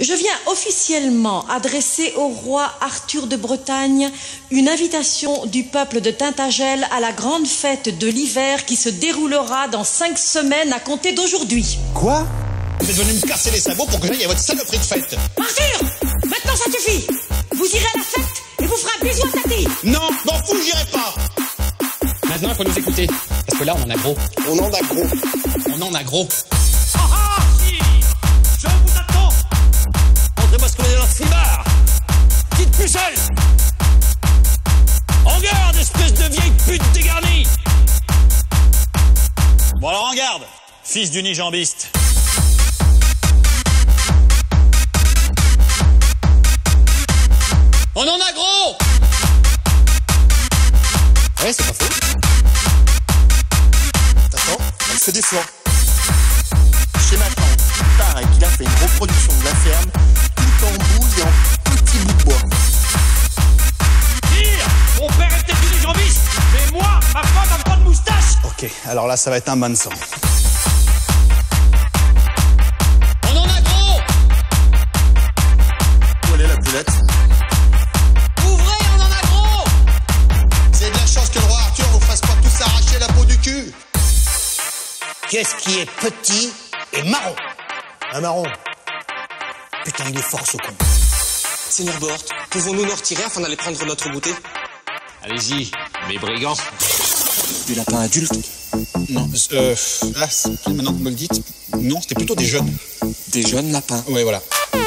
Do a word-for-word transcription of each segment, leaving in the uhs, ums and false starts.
Je viens officiellement adresser au roi Arthur de Bretagne une invitation du peuple de Tintagel à la grande fête de l'hiver qui se déroulera dans cinq semaines à compter d'aujourd'hui. Quoi? Vous êtes venu me casser les sabots pour que j'aille à votre saloperie de fête. Arthur! Maintenant ça suffit! Vous irez à la fête et vous ferez un bisou à Tati! Non, m'en fous, j'irai pas. Maintenant, il faut nous écouter. Parce que là, on en a gros. On en a gros. On en a gros. Ah ah, si! Je vous attends! Montrez-moi ce qu'on est dans le slibard! Petite pucelle! En garde, espèce de vieille pute dégarnie! Bon alors en garde, fils d'unijambiste. On en a gros! Ouais, c'est pas faux. Attends, elle se défend. Chez ma tante, il paraît qu'il a fait une reproduction de la ferme, tout en boule et en petits bouts de bois. Dire! Mon père était unijambiste, mais moi, ma femme n'a pas de moustache! Ok, alors là, ça va être un bain de sang. On en a gros! Où elle est la poulette? Ouvrez, on en a gros! C'est de la chance que le roi Arthur vous fasse pas tous arracher la peau du cul. Qu'est-ce qui est petit et marron? Un marron. Putain, il est fort ce con. Seigneur Bohort, pouvons-nous nous retirer afin d'aller prendre notre goûter? Allez-y, mes brigands. Du lapin adulte? Non, euh, là, maintenant que vous me le dites, non, c'était plutôt des jeunes. Des jeunes lapins? Ouais, voilà.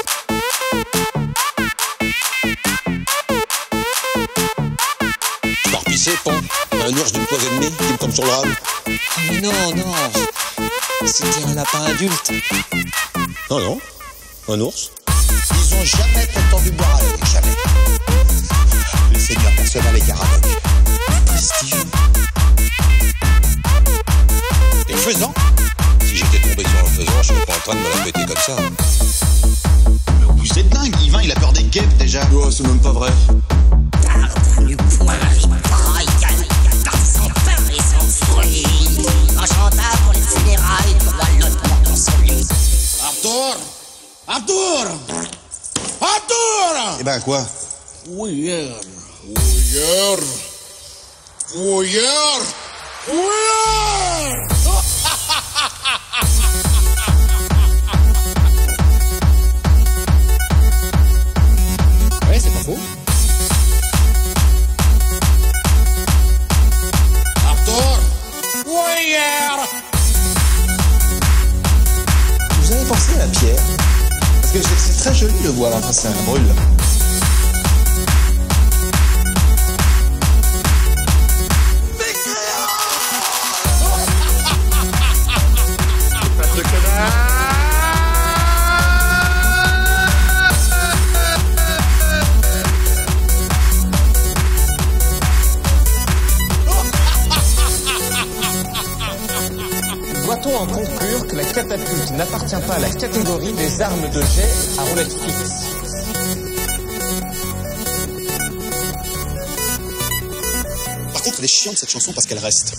Par pisser, pont. Un ours d'une toise et demie qui me tombe sur le rame. Mais non, non. C'était un lapin adulte. Non, non. Un ours. Ils ont jamais prétendu boire à l'eau, jamais. Le seigneur persuada les Caradocs. Prestige. Et faisant. Si j'étais tombé sur un faisan, je serais pas en train de me la péter comme ça. Mais vous êtes dingue, Yvain, il a peur des guêpes déjà. Oh, c'est même pas vrai. Du poing, vitraille, sans pain et sans fruits. Un chanteur pour les funérailles, pour la lotte pour ton solide. Arthur! Arthur! Arthur! Eh ben quoi? Ouillère! Ouillère! Ouillère! Ouillère! Ouais, c'est pas faux. Arthur! Ouillère! Vous avez pensé à la pierre? Parce que c'est très joli de voir, enfin ça brûle. Doit-on en conclure que la catapulte n'appartient pas à la catégorie des armes de jet à roulette fixe? Par contre, elle est chiante cette chanson parce qu'elle reste.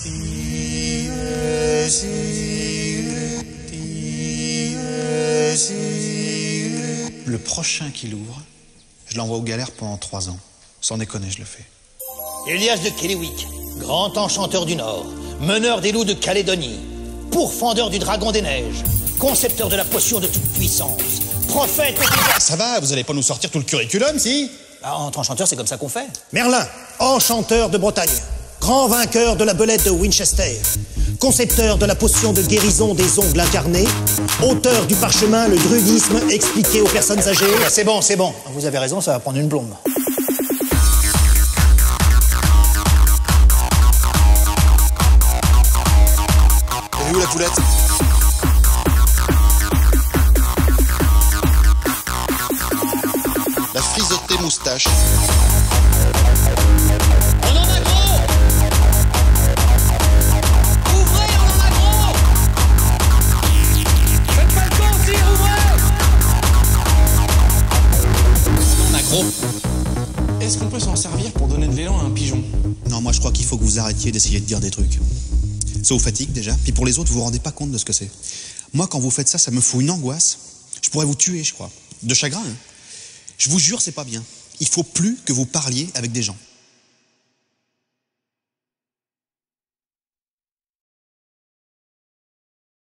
Le prochain qu'il ouvre, je l'envoie aux galères pendant trois ans. Sans déconner, je le fais. Elias de Kéléwick, grand enchanteur du Nord, meneur des loups de Calédonie, pourfendeur du dragon des neiges, concepteur de la potion de toute puissance, prophète... Ah, ça va, vous allez pas nous sortir tout le curriculum, si? Ah, entre enchanteurs, c'est comme ça qu'on fait. Merlin, enchanteur de Bretagne, grand vainqueur de la belette de Winchester, concepteur de la potion de guérison des ongles incarnés, auteur du parchemin Le druidisme expliqué aux personnes âgées... Ah, c'est bon, c'est bon. Vous avez raison, ça va prendre une blonde. Elle est où la poulette? La frisotée moustache. On en a gros! Ouvrez, on en a gros! Faites pas le con, si, ouvrez! On en a gros. Est-ce qu'on peut s'en servir pour donner de l'élan à un pigeon? Non, moi je crois qu'il faut que vous arrêtiez d'essayer de dire des trucs. Ça vous fatigue déjà, puis pour les autres, vous vous rendez pas compte de ce que c'est. Moi, quand vous faites ça, ça me fout une angoisse. Je pourrais vous tuer, je crois. De chagrin, hein. Je vous jure, c'est pas bien. Il faut plus que vous parliez avec des gens.